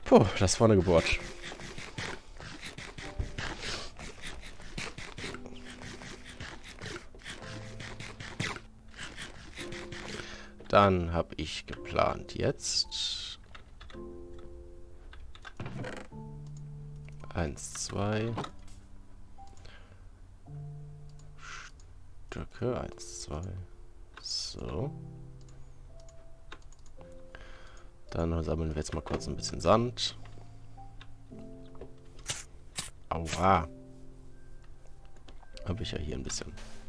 Puh, das war eine Geburt. Dann habe ich geplant jetzt 1, 2 Stücke. 1, 2. So. Dann sammeln wir jetzt mal kurz ein bisschen Sand. Aua. Habe ich ja hier ein bisschen.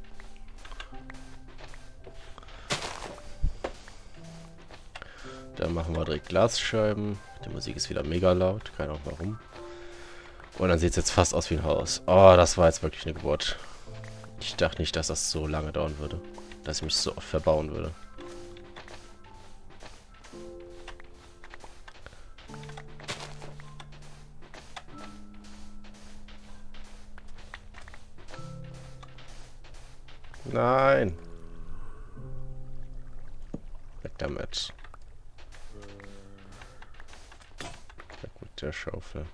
Dann machen wir direkt Glasscheiben. Die Musik ist wieder mega laut. Keine Ahnung warum. Und dann sieht es jetzt fast aus wie ein Haus. Oh, das war jetzt wirklich eine Geburt. Ich dachte nicht, dass das so lange dauern würde. Dass ich mich so oft verbauen würde. Nein. Weg damit. Weg mit der Schaufel.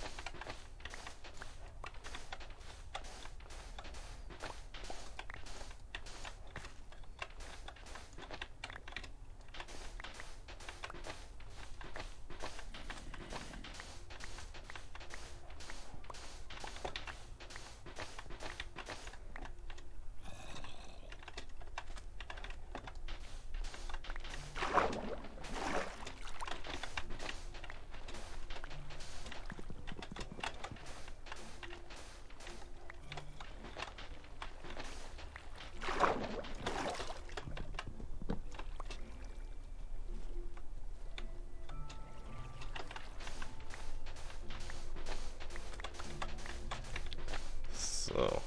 So.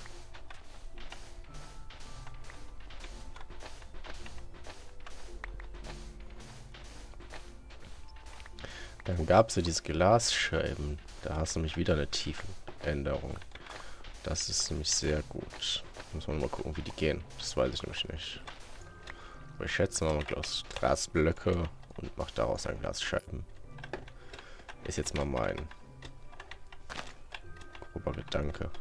Dann gab es ja diese Glasscheiben. Da hast du nämlich wieder eine Tiefenänderung. Das ist nämlich sehr gut. Muss man mal gucken, wie die gehen. Das weiß ich nämlich nicht. Aber ich schätze mal Glasblöcke und mache daraus ein Glasscheiben. Ist jetzt mal mein grober Gedanke.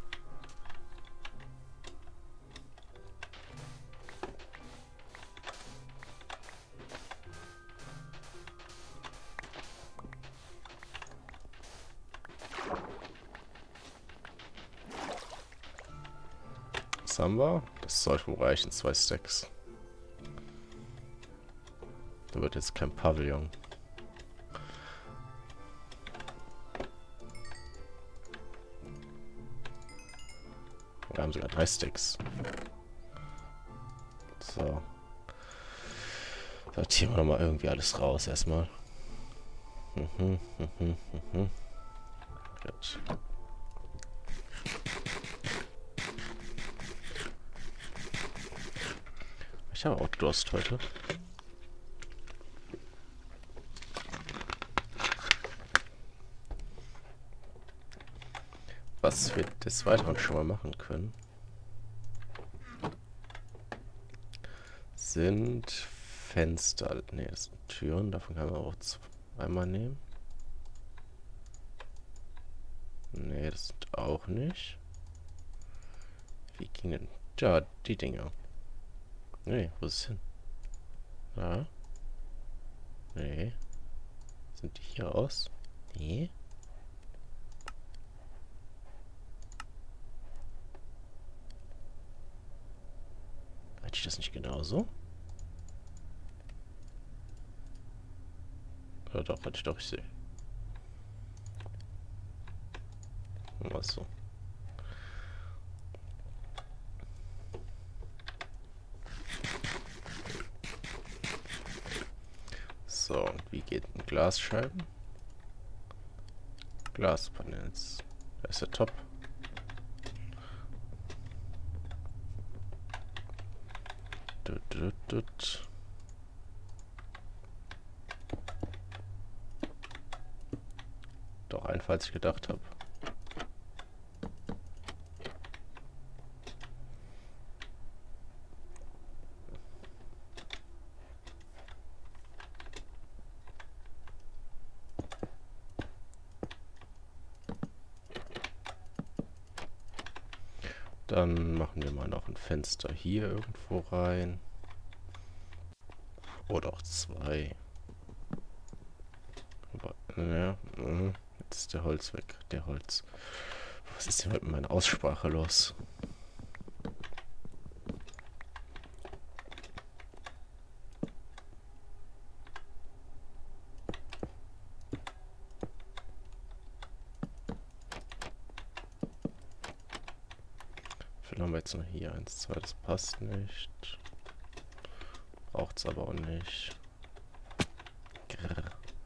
Was haben wir? Das sollte wohl reichen, 2 Stacks. Da wird jetzt kein Pavillon. Wir haben sogar 3 Stacks. So. Sortieren wir nochmal irgendwie alles raus erstmal. Gut. Ich habe auch Durst heute. Was wir des Weiteren schon mal machen können, sind Fenster. Ne, das sind Türen. Davon kann man auch zweimal nehmen. Ne, das sind auch nicht. Wie ging denn? Ja, die Dinger. Ne, wo ist es hin? Da. Ne. Sind die hier aus? Nee. Hatte ich das nicht genauso? Oder doch, hatte ich doch, ich sehe. Was so. So, und wie geht ein Glasscheiben? Glaspanels. Da ist der Top. Doch einfach, als ich gedacht habe. Dann machen wir mal noch ein Fenster hier irgendwo rein. Oder auch zwei. Aber, ja, jetzt ist der Holz weg. Der Holz. Was ist denn heute mit meiner Aussprache los? Wie viel haben wir jetzt noch hier? 1, 2, das passt nicht. Braucht's aber auch nicht. Grrr.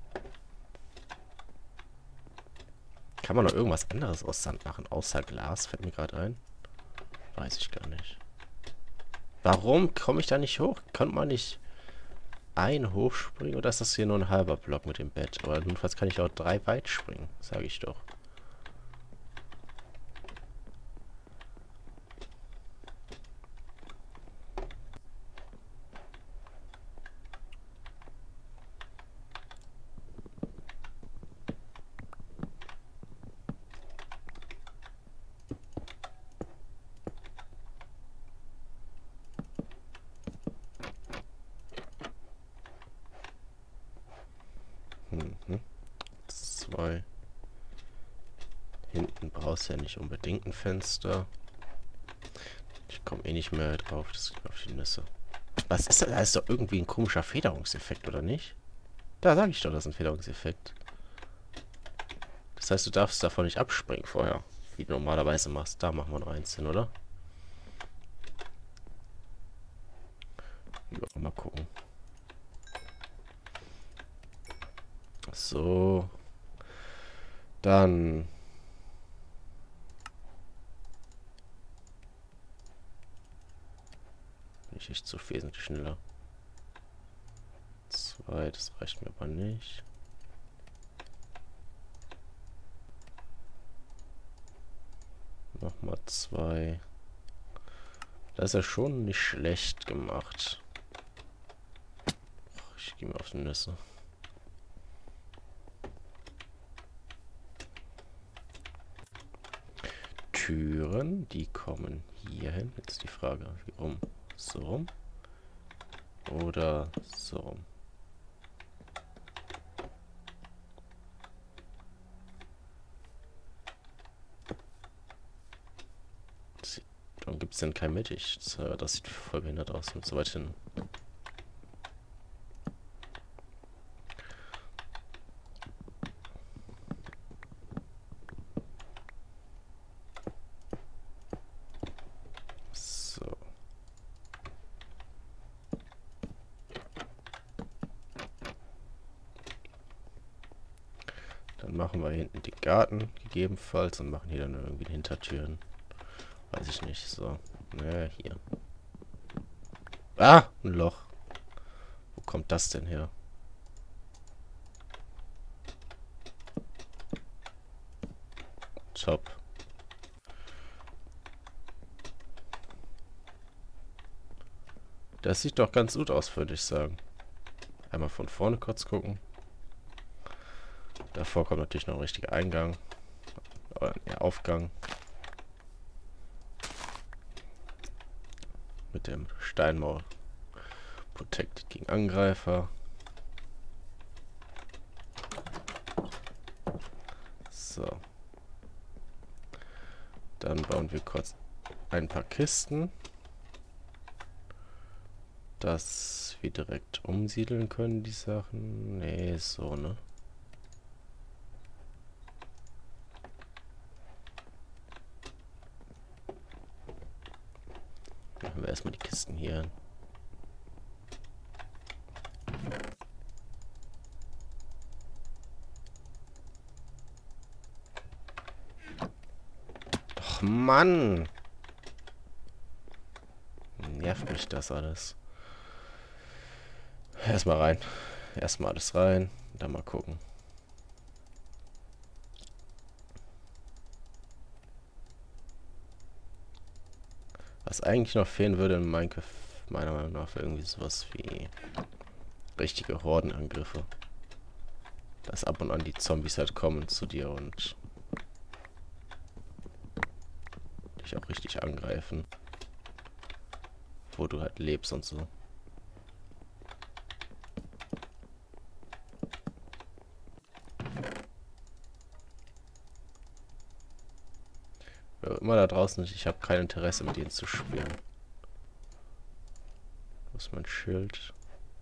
Kann man noch irgendwas anderes aus Sand machen, außer Glas? Fällt mir gerade ein. Weiß ich gar nicht. Warum komme ich da nicht hoch? Konnte man nicht ein hochspringen? Oder ist das hier nur ein halber Block mit dem Bett? Aber jedenfalls kann ich auch 3 weit springen, sage ich doch. Mhm. 2. Hinten brauchst du ja nicht unbedingt ein Fenster. Ich komme eh nicht mehr drauf, das geht auf die Nüsse. Was ist das? Da ist doch irgendwie ein komischer Federungseffekt, oder nicht? Da sage ich doch, das ist ein Federungseffekt. Das heißt, du darfst davon nicht abspringen vorher, wie du normalerweise machst. Da machen wir noch eins hin, oder? Ja, mal gucken. So. Dann. Bin ich echt so wesentlich schneller. 2, das reicht mir aber nicht. Nochmal 2. Das ist ja schon nicht schlecht gemacht. Ich gehe mir auf die Nüsse. Türen, die kommen hier hin. Jetzt die Frage, wie rum? So rum? Oder so rum? Warum gibt es denn kein Mittig? Das sieht voll behindert aus mit so weit hin. So. Dann machen wir hier hinten den Garten gegebenenfalls und machen hier dann irgendwie Hintertüren. Weiß ich nicht. So. Naja, hier. Ah! Ein Loch. Wo kommt das denn her? Top. Das sieht doch ganz gut aus, würde ich sagen. Einmal von vorne kurz gucken. Davor kommt natürlich noch ein richtiger Eingang. Oder ja, Aufgang. Mit dem Steinmauer. Protected gegen Angreifer. So. Dann bauen wir kurz ein paar Kisten. Dass wir direkt umsiedeln können, die Sachen. Nee, so, ne? Machen wir erstmal die Kisten hier hin. Och, Mann! Nervt mich das alles. Erstmal rein. Erstmal alles rein. Dann mal gucken. Was eigentlich noch fehlen würde in Minecraft, meiner Meinung nach, irgendwie sowas wie richtige Hordenangriffe. Dass ab und an die Zombies halt kommen zu dir und dich dich auch richtig angreifen. Wo du halt lebst und so. Immer da draußen, ich habe kein Interesse mit ihnen zu spielen. Wo ist mein Schild?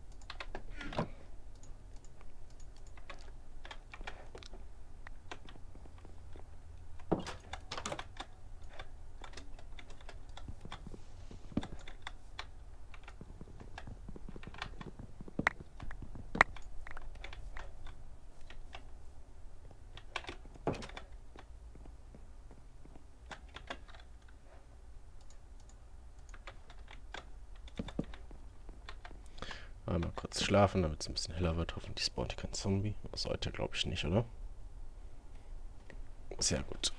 Einmal kurz schlafen, damit es ein bisschen heller wird. Hoffentlich spawnt kein Zombie. Das sollte, glaube ich, nicht, oder? Sehr gut.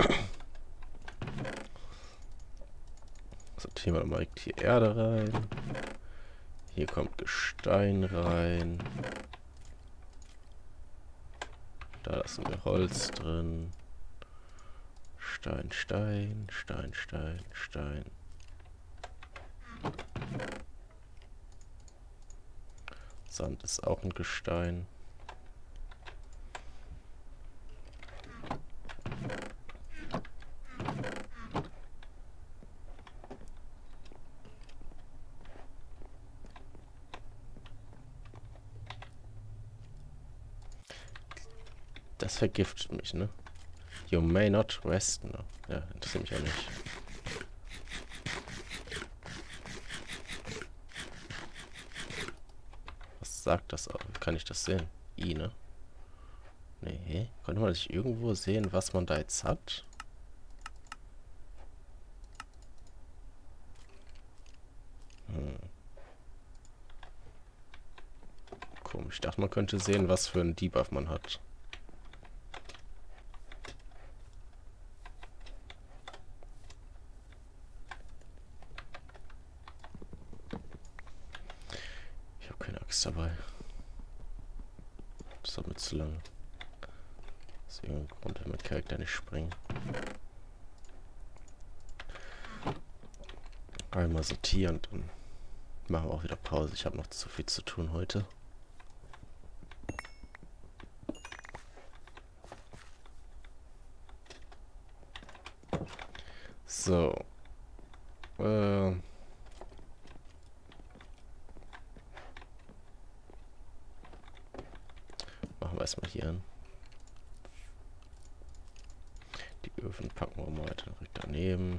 Sortieren wir mal die Erde rein. Hier kommt Gestein rein. Da lassen wir Holz drin. Stein, Stein, Stein, Stein, Stein. Sand ist auch ein Gestein. Das vergiftet mich, ne? You may not rest, ne? Ja, interessiert mich auch nicht. Was sagt das auch? Wie kann ich das sehen? I, ne? Nee. Konnte man sich irgendwo sehen, was man da jetzt hat? Komisch. Ich dachte, man könnte sehen, was für einen Debuff man hat. Ich habe keine Axt dabei. Das ist mir zu lang. Aus irgendeinem Grund will mein Charakter nicht springen. Einmal sortieren und dann machen wir auch wieder Pause. Ich habe noch zu viel zu tun heute. So. Machen wir erstmal hier an. Die Öfen packen wir mal direkt daneben.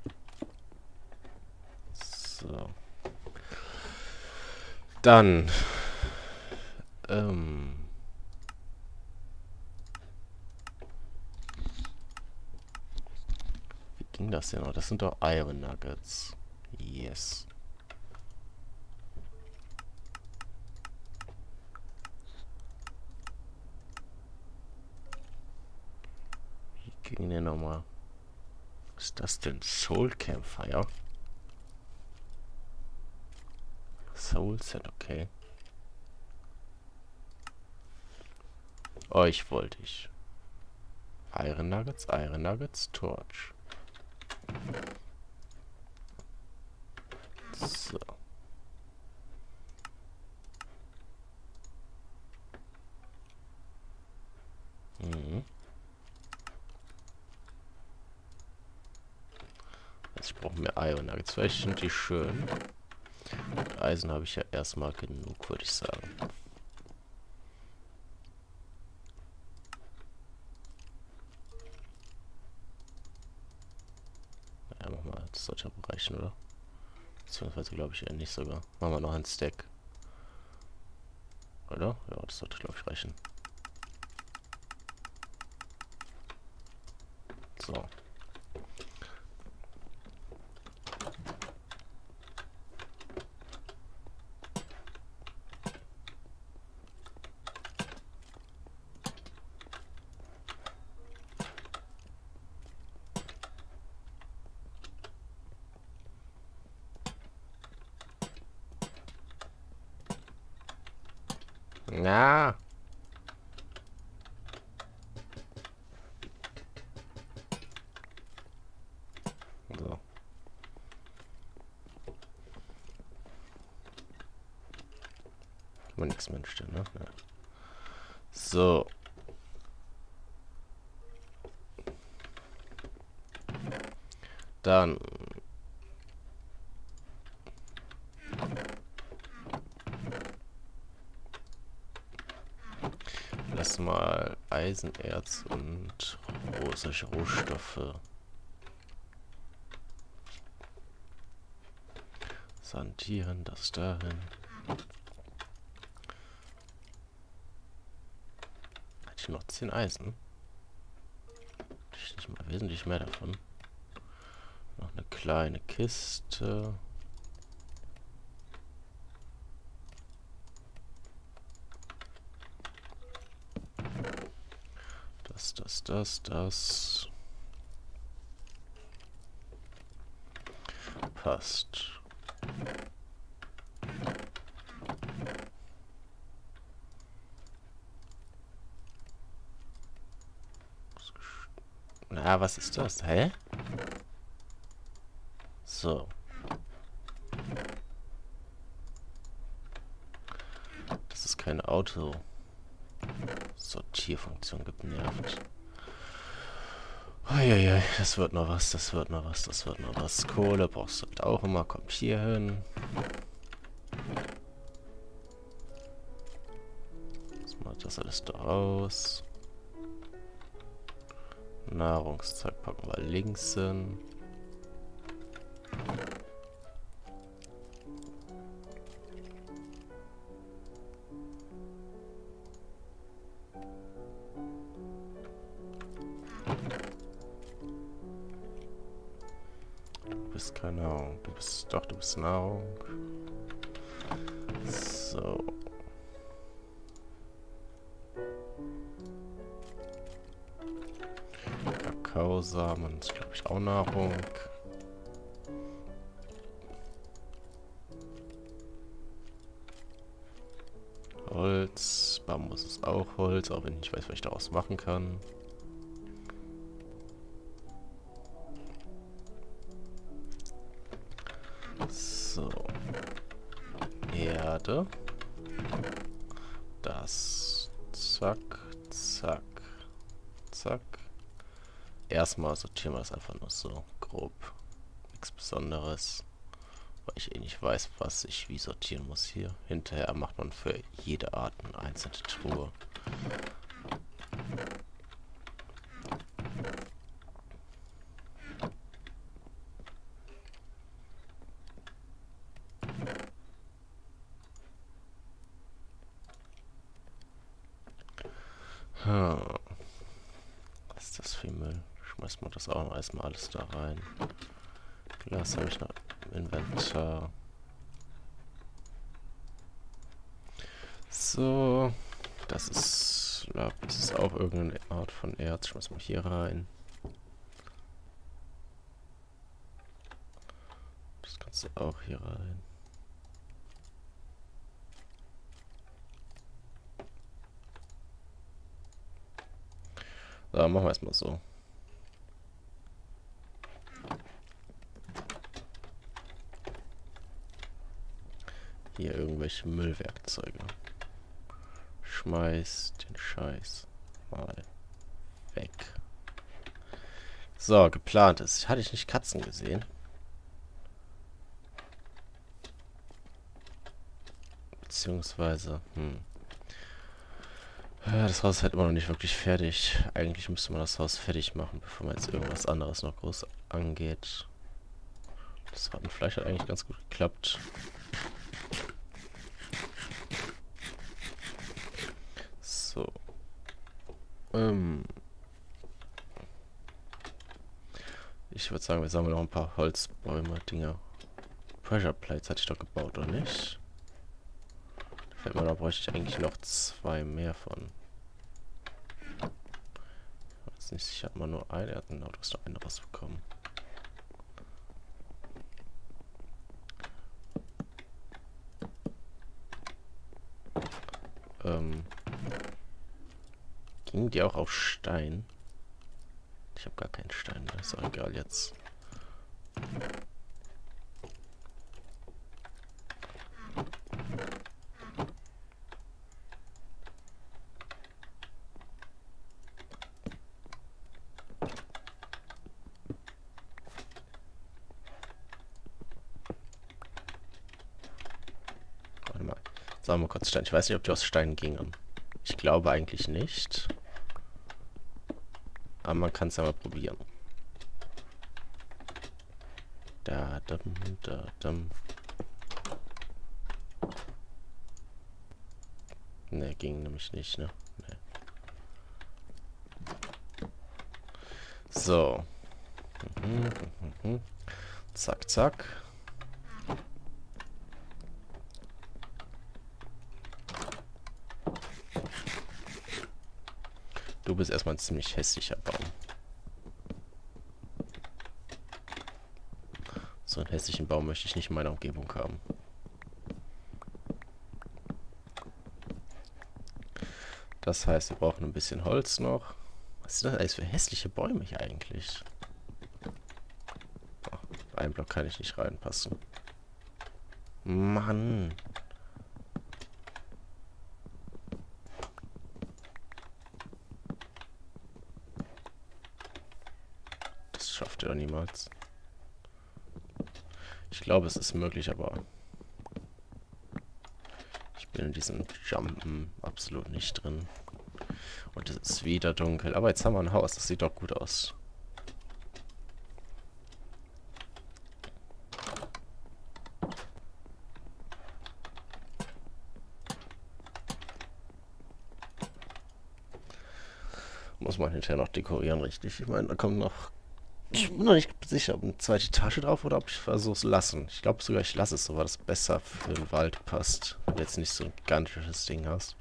So. Dann. Wie ging das denn noch? Das sind doch Iron Nuggets. Yes. Wie ging denn nochmal? Was ist das denn? Soul Campfire? Soul Set, okay. Euch wollte ich. Iron Nuggets, Torch. So. Ich brauche mehr Iron Nuggets. Vielleicht sind die schön. Und Eisen habe ich ja erstmal genug, würde ich sagen. Ja, mach mal. Das sollte aber reichen, oder? Beziehungsweise glaube ich eher nicht sogar. Machen wir noch einen Stack. Oder? Ja, das sollte glaube ich reichen. So. Ja. man nichts mehr stehen, ne? Ja. So. Dann. Lass mal Eisenerz und solche Rohstoffe. Sandieren, das dahin. Hatte ich noch 10 Eisen? Hatte ich nicht mal wesentlich mehr davon. Noch eine kleine Kiste. Das. Passt. Na, was ist das? Hä? So. Das ist keine Auto-Sortierfunktion genervt. Uiuiui, das wird noch was. Kohle brauchst du halt auch immer. Kommt hier hin. Jetzt macht das alles da raus. Nahrungszeug packen wir links hin. Du bist keine Nahrung. Du bist Nahrung. So. Kakaosamen ist, glaube ich, auch Nahrung. Holz. Bambus ist auch Holz, auch wenn ich nicht weiß, was ich daraus machen kann. So. Erde. Das. Zack, zack, zack. Erstmal sortieren wir das einfach nur so grob. Nichts Besonderes. Weil ich eh nicht weiß, was ich wie sortieren muss hier. Hinterher macht man für jede Art eine einzelne Truhe. Was ist das für Müll? Schmeißt man das auch noch erstmal alles da rein. Glas habe ich noch im Inventar. So. Das ist auch irgendeine Art von Erz. Schmeiß mal hier rein. Das kannst du auch hier rein. So, machen wir erstmal so. Hier irgendwelche Müllwerkzeuge. Schmeiß den Scheiß mal weg. So, geplant ist. Hatte ich nicht Katzen gesehen? Beziehungsweise, das Haus ist halt immer noch nicht wirklich fertig. Eigentlich müsste man das Haus fertig machen, bevor man jetzt irgendwas anderes noch groß angeht. Das Rattenfleisch hat eigentlich ganz gut geklappt. So. Ich würde sagen, wir sammeln noch ein paar Holzbäume, Dinger. Pressure Plates hatte ich doch gebaut, oder nicht? Fällt mir, da bräuchte ich eigentlich noch 2 mehr von. Ich bin jetzt nicht sicher, hat man nur eine. Er hat genau, du hast noch eine rausbekommen. Ging die auch auf Stein? Ich habe gar keinen Stein mehr. Ist auch egal jetzt. So, mal kurz Stein. Ich weiß nicht, ob die aus Stein gingen. Ich glaube eigentlich nicht. Aber man kann es ja mal probieren. Da, dum, da, dum. Ne, ging nämlich nicht, ne? Nee. So. Zack, zack. Du bist erstmal ein ziemlich hässlicher Baum. So einen hässlichen Baum möchte ich nicht in meiner Umgebung haben. Das heißt, wir brauchen ein bisschen Holz noch. Was sind das alles für hässliche Bäume hier eigentlich? Oh, einen Block kann ich nicht reinpassen. Mann. Das schafft er doch niemals. Ich glaube, es ist möglich, aber ich bin in diesem Jumpen absolut nicht drin. Und es ist wieder dunkel. Aber jetzt haben wir ein Haus. Das sieht doch gut aus. Muss man hinterher noch dekorieren, richtig? Ich meine, da kommt noch... Ich bin noch nicht sicher, ob eine zweite Etage drauf oder ob ich versuche es lassen. Ich glaube sogar, ich lasse es so, weil das besser für den Wald passt. Wenn du jetzt nicht so ein gigantisches Ding hast.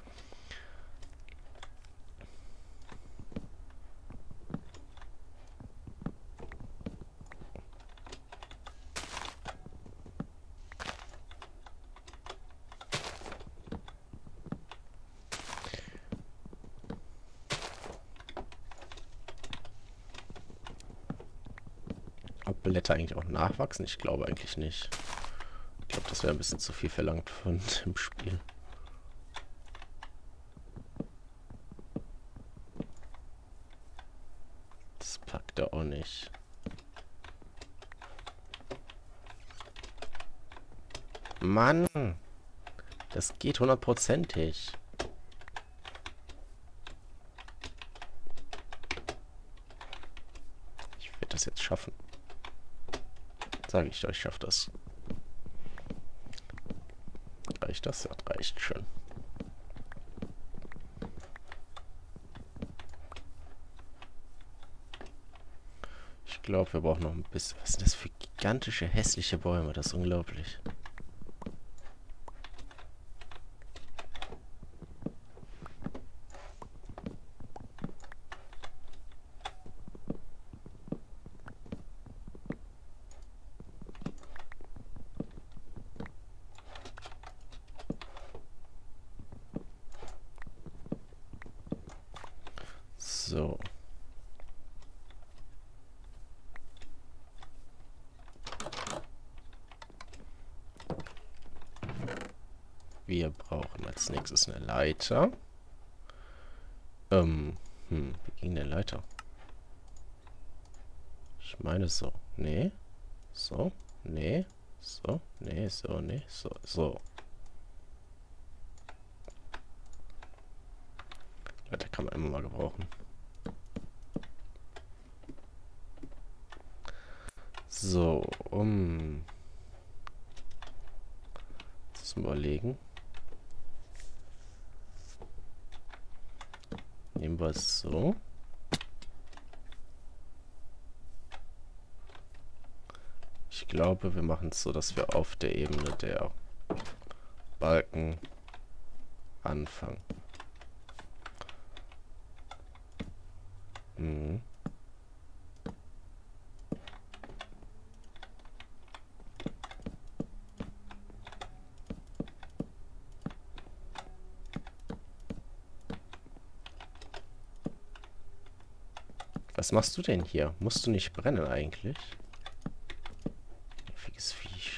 Ob Blätter eigentlich auch nachwachsen? Ich glaube eigentlich nicht. Ich glaube, das wäre ein bisschen zu viel verlangt von dem Spiel. Das packt er auch nicht. Mann! Das geht hundertprozentig. Ich werde das jetzt schaffen. Sage ich euch, ich schaffe das. Reicht das? Ja, reicht schon. Ich glaube, wir brauchen noch ein bisschen... Was sind das für gigantische, hässliche Bäume? Das ist unglaublich. So. Wir brauchen als nächstes eine Leiter. Wie ging der Leiter? Ich meine so. Nee. So. Nee. So. Nee. So. Nee. So. So. Leiter kann man immer mal gebrauchen. So. Jetzt mal überlegen. Nehmen wir es so. Ich glaube, wir machen es so, dass wir auf der Ebene der Balken anfangen. Mhm. Was machst du denn hier? Musst du nicht brennen eigentlich? Nerviges Viech.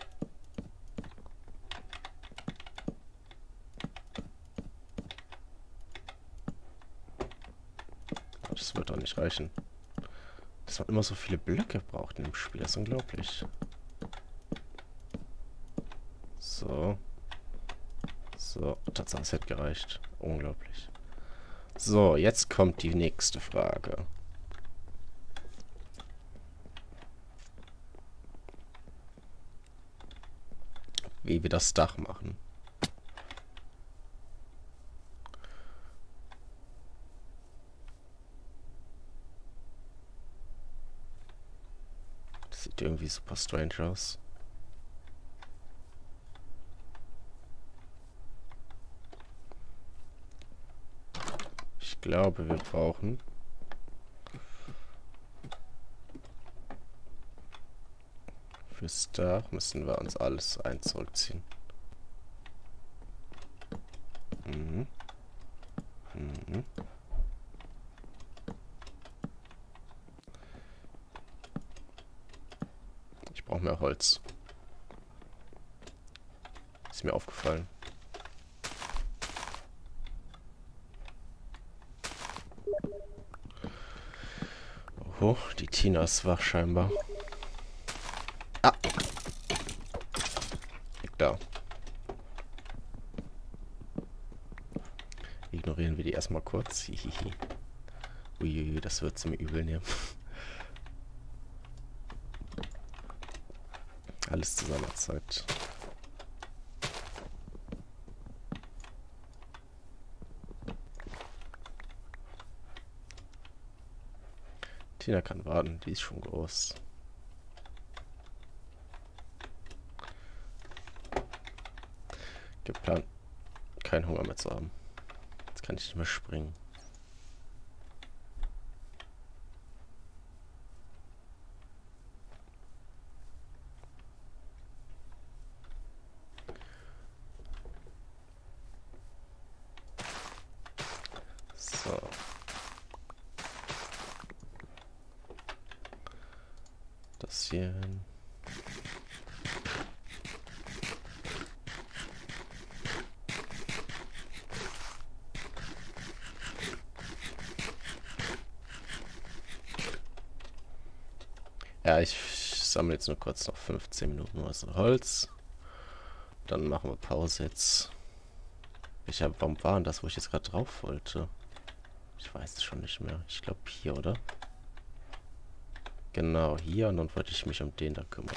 Das wird doch nicht reichen. Dass man immer so viele Blöcke braucht in dem Spiel. Das ist unglaublich. So. So, Tatsache, es hätte gereicht. Unglaublich. So, jetzt kommt die nächste Frage. Wie wir das Dach machen. Das sieht irgendwie super strange aus. Ich glaube, wir brauchen fürs Dach müssen wir uns alles zurückziehen. Mhm. Mhm. Ich brauche mehr Holz. Ist mir aufgefallen. Oh, die Tina ist wach scheinbar. Ah! Da. Ignorieren wir die erstmal kurz. Hihihi. Uiuiui, das wird sie mir übel nehmen. Alles zu seiner Zeit. Tina kann warten, die ist schon groß. Geplant, keinen Hunger mehr zu haben. Jetzt kann ich nicht mehr springen. So. Das hier hin. Ja, ich sammle jetzt nur kurz noch 15 Minuten was Holz. Dann machen wir Pause jetzt. Warum war denn das, wo ich jetzt gerade drauf wollte? Ich weiß es schon nicht mehr. Ich glaube hier, oder? Genau, hier. Und dann wollte ich mich um den da kümmern.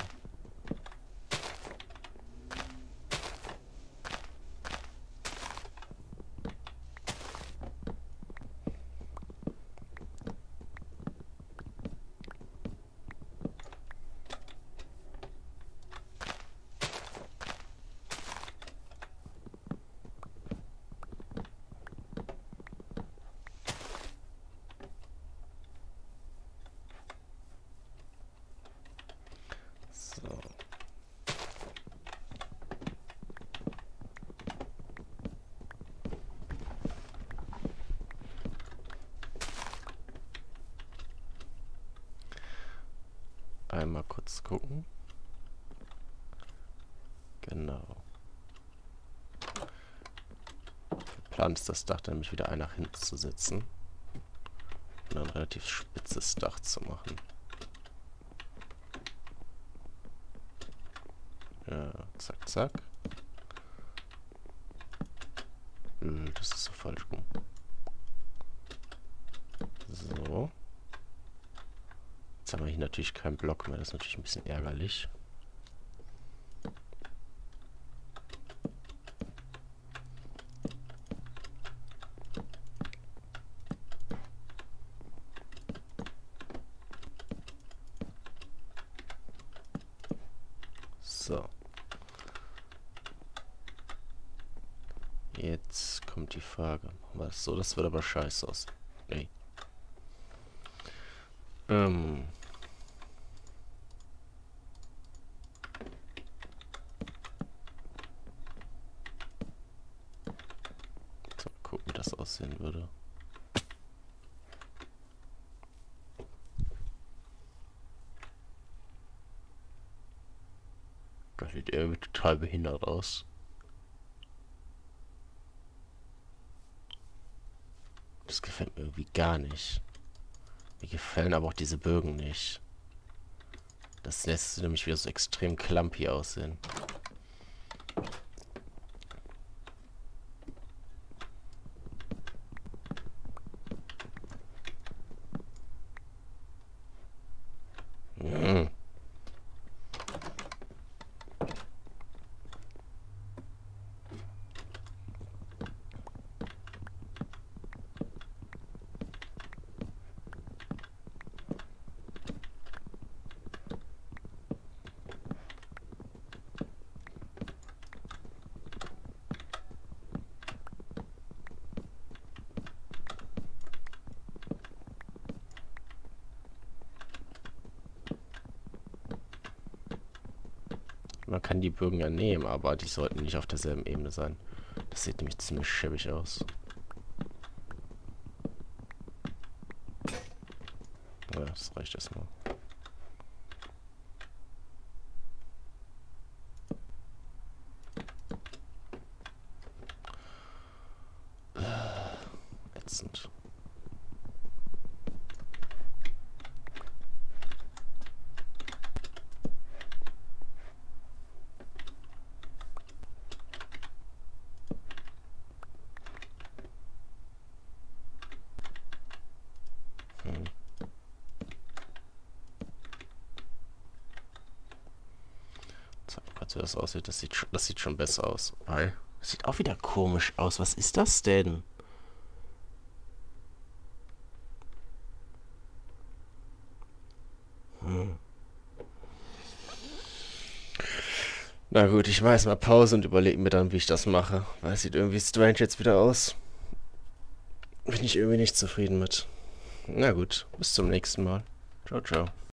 So. Einmal kurz gucken. Genau. Plan ist, das Dach dann nämlich wieder nach hinten zu setzen. Und ein relativ spitzes Dach zu machen. Ja, zack, zack. Das ist so falsch rum. So. Jetzt haben wir hier natürlich keinen Block mehr. Das ist natürlich ein bisschen ärgerlich. So. Jetzt kommt die Frage. Machen wir das so? Das wird aber scheiße aus. Nee. So, gucken, wie das aussehen würde. Das sieht irgendwie total behindert aus. Das gefällt mir irgendwie gar nicht. Mir gefallen aber auch diese Bögen nicht. Das lässt nämlich wieder so extrem clumpy aussehen. Man kann die Bögen ja nehmen, aber die sollten nicht auf derselben Ebene sein. Das sieht nämlich ziemlich schäbig aus. Ja, das reicht erstmal. Ätzend. So, das aussieht, das sieht schon besser aus. Weil, das sieht auch wieder komisch aus. Was ist das denn? Na gut, ich mache jetzt mal Pause und überlege mir dann, wie ich das mache. Weil es sieht irgendwie strange jetzt wieder aus. Bin ich irgendwie nicht zufrieden mit. Na gut, bis zum nächsten Mal. Ciao, ciao.